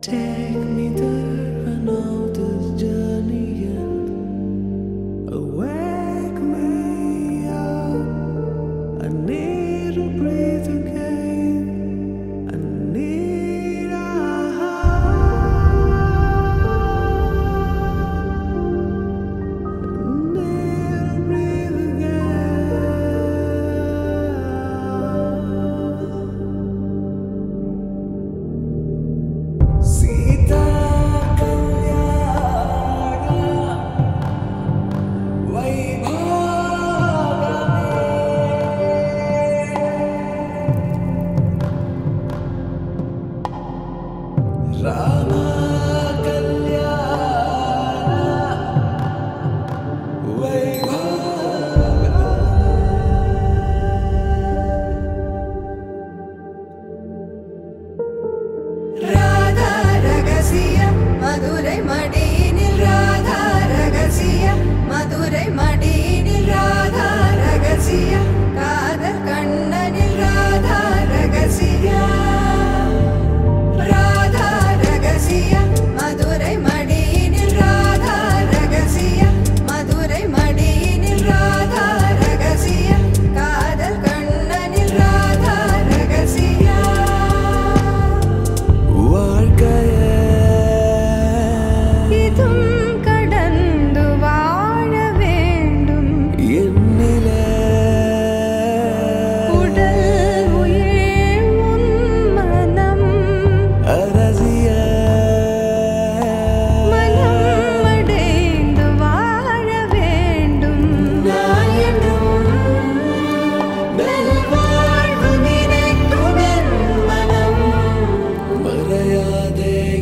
Take me there, I know this journey ends. Wake me up, I need to breathe again. I need a breathe again. Sita Rama Kalyana Vaibhava Radha Ragasiya Madurai Madinil Radha Ragasiya Madurai Madinil Radha Ragasiya Kadal Kannanil Radha Ragasiya Radha Ragasiya Madurai Madinil Radha Ragasiya Madurai Madinil Radha Ragasiya Kadal Kannanil Radha Ragasiya வாழ்க்கையே இதும் கடந்து வாழ வேண்டும் என்னிலே உடல் உயிர் உன் மனம் அரசிய மனம் அடைந்து வாழ வேண்டும் நாயனும் நல்வாழ்வு நினைக்கும் என் மனம் மறையாதே